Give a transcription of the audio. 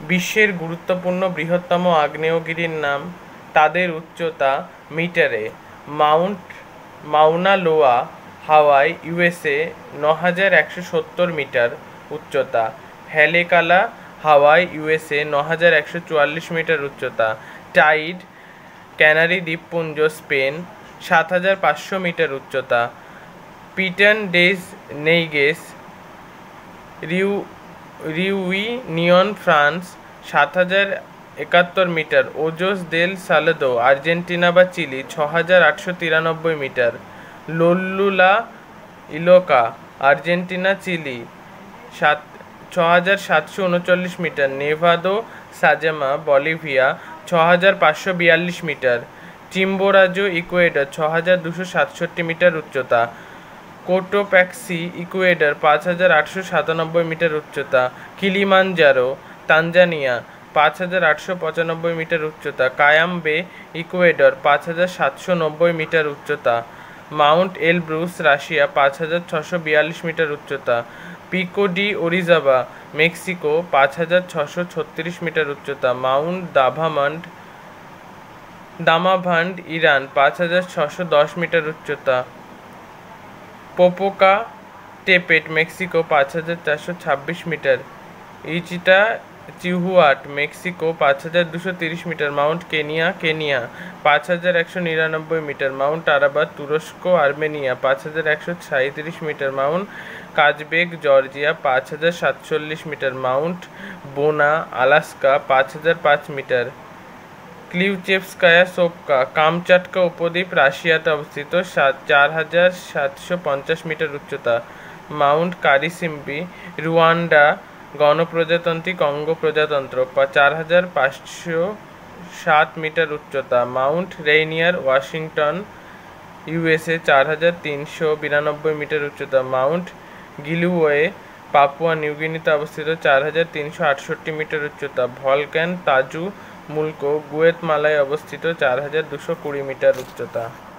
বিশ্বের গুরুত্বপূর্ণ বৃহত্তম আগ্নেয়গিরির নাম। তাদের উচ্চতা মিটারে। Mount Mauna Loa, Hawaii, USA ৯,১৭০ মিটার উচ্চতা। হ্যালেকালা, হাওয়াই, ইউএসএ ৯,১৪৪ মিটার উচ্চতা। টাইড, ক্যানারি দ্বীপপুঞ্জ, স্পেন ৭,৫০০ মিটার উচ্চতা। Piton des Neiges, Reunion, France ৭,০৭১ metre. Ojos del Salado, Argentina বা চিলি ৬,৮৯৩ metre. Llullaillaco, Argentina, Chile ৬,৭৩৯ মিটার। নেভাদো সাজেমা, বলিভিয়া ৬,৫৪২ মিটার। চিম্বোরাজো, ইকুয়েডর ৬,২৬৭ মিটার উচ্চতা। কোটোপ্যাক্সি, ইকুয়েডর ৫,৮৯৭ মিটার উচ্চতা। কিলিমানজারো, তানজানিয়া ৫,৮৯৫ মিটার উচ্চতা। কায়াম্বে, ইকুয়েডর ৫,৭৯০ মিটার উচ্চতা। মাউন্ট এলব্রুস, রাশিয়া ৫,৬৪২ মিটার উচ্চতা। পিকো ডি ওরিজাবা, মেক্সিকো ৫,৬৩৬ মিটার উচ্চতা। মাউন্ট দামাভান্ড, ইরান ৫,৬১০ মিটার উচ্চতা। পোপোকা টেপেট, মেক্সিকো ৫,৪২৬ মিটার। ইচিটা চিহুয়াট, মেক্সিকো ৫,২৩০ মিটার। মাউন্ট কেনিয়া, কেনিয়া ৫,১৯৯ মিটার। মাউন্ট আরাবাত, তুরস্ক, আর্মেনিয়া ৫,১৩৭ মিটার। মাউন্ট কাজবেক, জর্জিয়া ৫,০৪৭ মিটার। মাউন্ট বোনা, আলাস্কা ৫,০০৫ মিটার। ক্লিউচেভস্কায়া সোপকা, কামচাটকা উপদ্বীপ, রাশিয়াতে অবস্থিত ৪,৭৫০ মিটার উচ্চতা। মাউন্ট কারিসিম্বি, রুয়ান্ডা গণপ্রজাতন্ত্রী কঙ্গো প্রজাতন্ত্র ৪,৫০৭ মিটার উচ্চতা। মাউন্ট রেইনিয়ার, ওয়াশিংটন, ইউএসএ ৪,৩৯২ মিটার উচ্চতা। মাউন্ট গিলুওয়ে, পাপুয়া নিউগিনিতে অবস্থিত ৪,৩৬৮ মিটার উচ্চতা। ভলকান তাজু মুলকো, গুয়েতমালায় অবস্থিত ৪,২২০ মিটার উচ্চতা।